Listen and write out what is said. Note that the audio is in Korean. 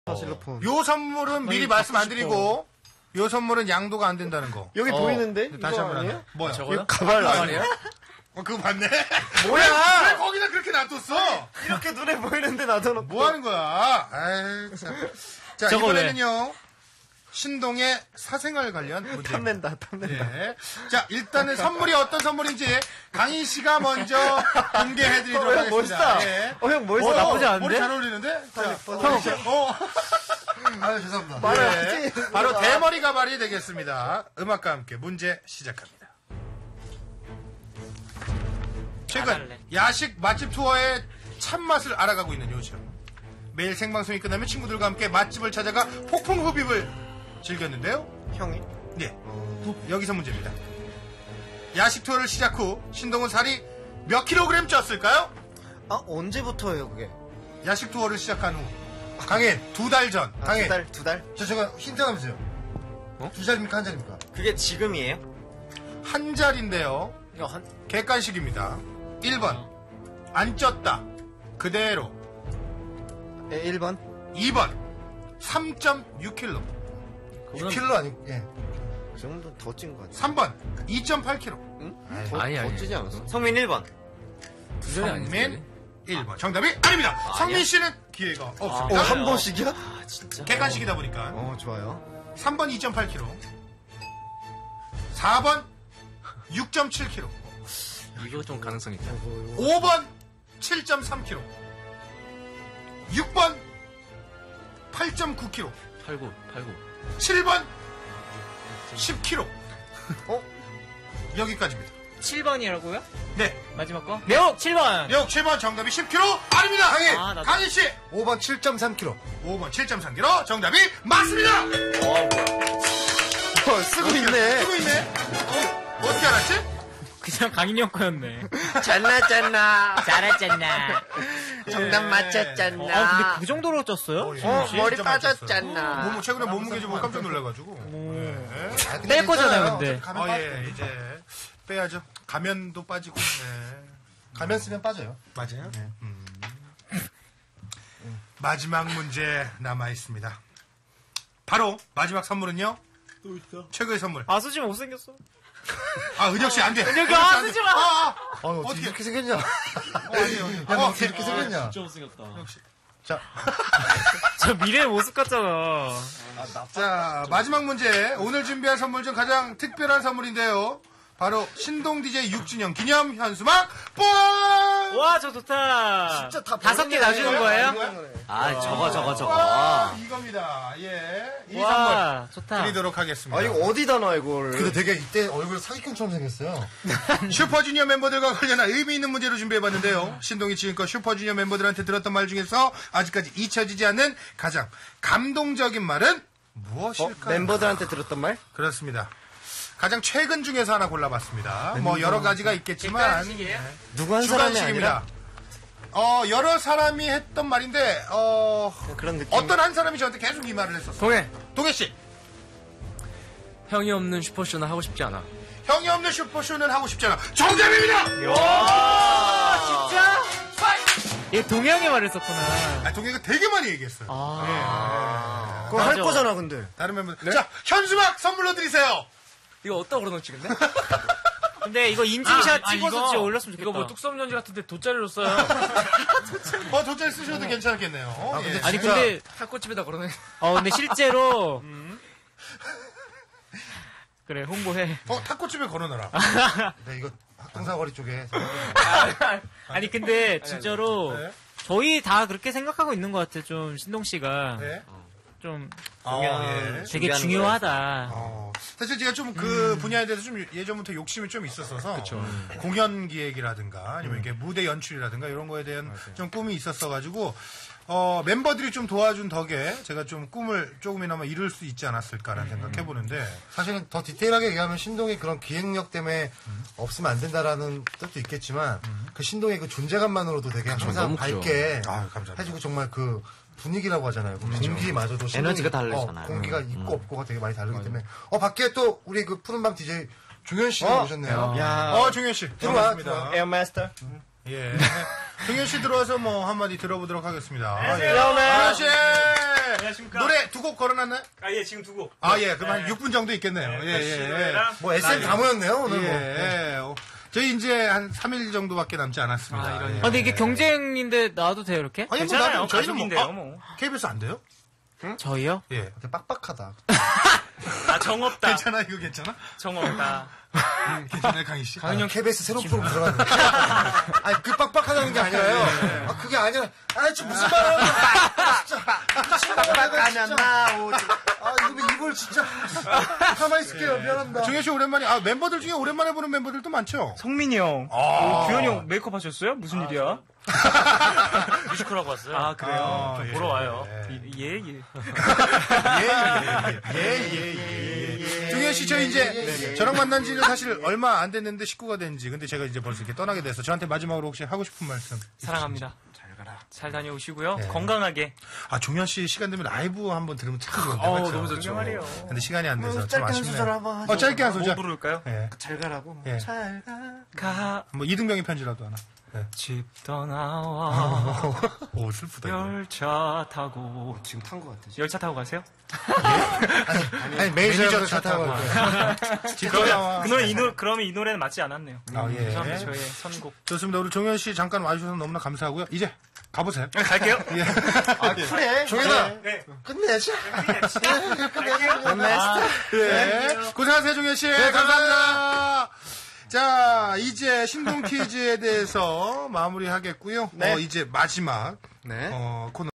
실로폰. 요 선물은 미리 말씀 안 드리고 요 선물은 양도가 안 된다는 거. 여기 보이는데? 다시 이거 한번 아니에요? 하나. 뭐야? 저거요? 가발 가발이에요? 그거 봤네? 뭐야? 왜 거기다 그렇게 놔뒀어? 이렇게 눈에 보이는데 놔둬놓고. 뭐 하는 거야? 아이, 참. 자, 저거 이번에는요. 신동의 사생활 관련 문제. 탐낸다. 네. 자, 일단은 선물이 어떤 선물인지 강인 씨가 먼저 공개해드리도록 형 하겠습니다. 멋있다. 예. 형 멋있어. 나쁘지 않은데? 머리 잘 어울리는데? 자, 아유, 죄송합니다. 말해야지. 네. 바로 대머리 가발이 되겠습니다. 음악과 함께 문제 시작합니다. 최근 야식 맛집 투어의 참맛을 알아가고 있는 요즘 매일 생방송이 끝나면 친구들과 함께 맛집을 찾아가 폭풍 흡입을 즐겼는데요. 형이? 네. 여기서 문제입니다. 야식 투어를 시작 후 신동은 살이 몇 킬로그램 쪘을까요? 아, 언제부터예요, 그게? 야식 투어를 시작한 후 강인 2달 전. 아, 강인 두 달? 제가 힌트 하나 주세요. 두 자리입니까, 한 자리입니까? 그게 지금이에요? 한 자리인데요. 객관식입니다. 1번 안 쪘다 그대로. 1번? 2번 3.6kg. 6kg 아니고, 예. 그 정도 더 찐 거 같아. 3번 2.8kg. 응? 아니. 더 찌지 않았어? 성민 1번. 두절이 성민 아니지. 1번. 정답이 아닙니다. 성민 씨는 기회가 없습니다. 한 번씩이야? 아, 진짜? 객관식이다 보니까 좋아요. 3번 2.8kg, 4번 6.7kg, 이거 좀 가능성 있다. 5번 7.3kg, 6번 8.9kg, 89. 7번 10kg. 여기까지입니다. 7번이라고요? 네. 마지막 거? 매혹 7번! 역 7번 정답이 10kg 아닙니다. 강인. 아, 나도. 강인 씨. 5번 7.3kg. 5번 7.3kg 정답이 맞습니다. 쓰고 있네. 쓰고 있네. 어떻게 알았지? 그냥 강인이 형 거였네. 짠나. 잘했잖아. 정답 맞췄잖아. 근데 그 정도로 쪘어요? 머리 진짜 빠졌잖아. 몸 최근에 몸무게 좀 깜짝 놀라가지고. 네. 뺄 거잖아요, 근데. 가면 빠져요. 예, 이제 빼야죠. 가면도 빠지고. 네. 가면 쓰면 빠져요. 맞아요. 마지막 문제 남아 있습니다. 바로 마지막 선물은요. 또 있어. 최고의 선물. 아수지 못생겼어. 은혁 씨 안 돼. 은혁이 아수지 마! 어떻게 이렇게 생겼냐? 아니에요. 야, 너 어떻게 이렇게 생겼냐? 진짜 못생겼다. 저 미래의 모습 같잖아. 자, 마지막 문제. 오늘 준비한 선물 중 가장 특별한 선물인데요. 바로 신동 DJ 6주년 기념 현수막 뽕! 와, 저 좋다. 진짜 다 5개 놔주는 거예요? 아, 저거. 이겁니다. 예. 이 와, 선물 좋다. 드리도록 하겠습니다. 아, 이거 어디다 놔, 이걸. 근데 되게 이때 얼굴 사기꾼처럼 생겼어요. 슈퍼주니어 멤버들과 관련한 의미 있는 문제로 준비해봤는데요. 신동이 지금껏 슈퍼주니어 멤버들한테 들었던 말 중에서 아직까지 잊혀지지 않는 가장 감동적인 말은 무엇일까요? 멤버들한테 들었던 말? 그렇습니다. 가장 최근 중에서 하나 골라봤습니다. 뭐 여러 가지가 있겠지만 누구 한 사람이 주관식입니다. 아니라? 여러 사람이 했던 말인데 그런 느낌. 어떤 한 사람이 저한테 계속 이 말을 했었어요. 동해 씨, 형이 없는 슈퍼쇼는 하고 싶지 않아. 형이 없는 슈퍼쇼는 하고 싶지 않아. 정답입니다. 진짜? 얘 동양이 말했었구나. 동해가 되게 많이 얘기했어요. 그거 할 맞아. 거잖아, 근데. 다른 멤버들. 자, 현수막 선물로 드리세요. 이거 어디다 걸어놓지, 근데? 근데 이거 인증샷 찍어서 이거, 진짜 올렸으면 좋겠다. 이거 뭐 뚝섬전지 같은데 돗자리로 써요. 돗자리 쓰셔도 괜찮겠네요. 근데 예. 아니, 진짜 근데, 탁꽃집에다 걸어놔. 근데 실제로. 그래, 홍보해. 탁구집에 걸어놔라. 네, 이거 학동사거리 쪽에. 아니, 근데, 진짜로. 네. 저희 다 그렇게 생각하고 있는 것 같아, 좀, 신동 씨가. 네. 좀, 예. 되게 중요하다. 사실 제가 좀 그 분야에 대해서 좀 예전부터 욕심이 좀 있었어서 공연 기획이라든가 아니면 이렇게 무대 연출이라든가 이런 거에 대한 좀 꿈이 있었어가지고 멤버들이 좀 도와준 덕에 제가 좀 꿈을 조금이나마 이룰 수 있지 않았을까라는 생각해보는데 사실은 더 디테일하게 얘기하면 신동의 그런 기획력 때문에 없으면 안 된다라는 뜻도 있겠지만 그 신동의 그 존재감만으로도 되게 항상 너무 밝게 감사합니다. 해주고 정말 그 분위기라고 하잖아요. 그 공기마저도 신동이, 에너지가 다르잖아요. 공기가 있고 없고가 되게 많이 다르기 때문에 밖에 또 우리 그 푸른밤 DJ 종현 씨가 오셨네요. 야. 종현 씨 들어와, 반갑습니다. 에어마스터. 예. 종현 씨 들어와서 뭐 한마디 들어보도록 하겠습니다. 안녕하세요. 종현 씨. 안녕하십니까. 노래 두 곡 걸어놨나요? 아, 예, 지금 두 곡. 아, 예. 그럼 한 네. 6분 정도 있겠네요. 예, 예. 노래랑 뭐 SM 다 모였네요 오늘. 예. 뭐. 저희 이제 한 3일 정도밖에 남지 않았습니다. 예. 근데 이게 경쟁인데 나와도 돼요, 이렇게? 아니, 뭐 괜찮아요. 나도 저희는 가족인데요, 뭐, 뭐. KBS 안 돼요? 저희요? 예. 되게 빡빡하다. 아, 정없다. 괜찮아, 이거 괜찮아? 정없다. 괜찮아요, 강희 씨? 아니, KBS 새로운 프로그램 들어갔는데. 아니, 그 빡빡하다는 게 아니라요. 아, 그게 아니라, 아, 지금 무슨 말을 하는 거야. 진짜. 빡빡하면 나오지. 아, 이걸 진짜. 가만히 있을게요. 미안합니다. 종현 씨 오랜만에, 멤버들 중에 오랜만에 보는 멤버들도 많죠? 성민이 형. 아. 규현이 형 메이크업 하셨어요? 무슨 일이야? 뮤지컬하고 왔어요. 아, 그래요? 아, 좀 예. 보러 와요. 예. 예. 종현 씨, 저 이제 저랑 만난 지는 사실 얼마 안 됐는데 식구가 된지. 근데 제가 이제 벌써 이렇게 떠나게 돼서 저한테 마지막으로 혹시 하고 싶은 말씀. 사랑합니다. 잘 가라. 잘 다녀오시고요. 예. 건강하게. 종현 씨 시간 되면 라이브 한번 들으면 참 좋은데. 그렇죠? 너무 좋죠. 말이에요. 근데 시간이 안 돼서 참 짧게 한 아쉽네요. 소절 한번 하죠. 짧게 한 뭐 소절. 부를까요? 예. 잘 가라고. 예. 잘 가. 가, 뭐 이등병의 편지라도 하나. 예. 집 떠나와. 오, 슬프다. 이거. 열차 타고. 지금 탄 것 같아. 열차 타고 가세요? 아니, 매니저 차 타고 갈 거야. 집에 나와. 그러면 이 노래는 맞지 않았네요. 예. 죄송합니다. 저의 선곡. 좋습니다. 우리 종현 씨 잠깐 와주셔서 너무나 감사하고요. 이제 가보세요. 갈게요. 예. 그래. 종현아. 네. 끝내자. 예. 고생하세요, 종현 씨. 감사합니다. 자, 이제 신동 퀴즈에 대해서 마무리하겠고요. 이제 마지막 네. 코너.